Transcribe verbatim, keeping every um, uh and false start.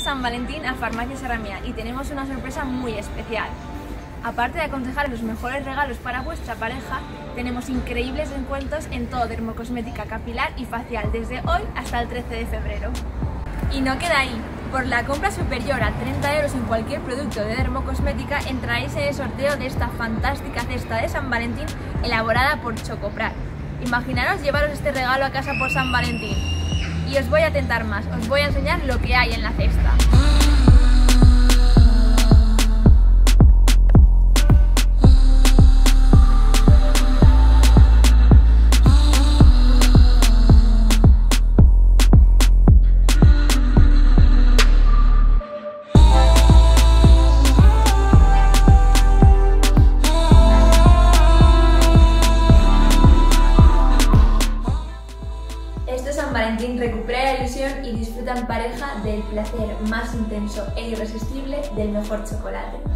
San Valentín a Farmacia Saramia y tenemos una sorpresa muy especial. Aparte de aconsejar los mejores regalos para vuestra pareja, tenemos increíbles descuentos en todo dermocosmética capilar y facial desde hoy hasta el trece de febrero. Y no queda ahí. Por la compra superior a treinta euros en cualquier producto de dermocosmética entraréis en el sorteo de esta fantástica cesta de San Valentín elaborada por Chocoprat. Imaginaros llevaros este regalo a casa por San Valentín. Y os voy a tentar más, os voy a enseñar lo que hay en la cesta. Este San Valentín recupera la ilusión y disfruta en pareja del placer más intenso e irresistible del mejor chocolate.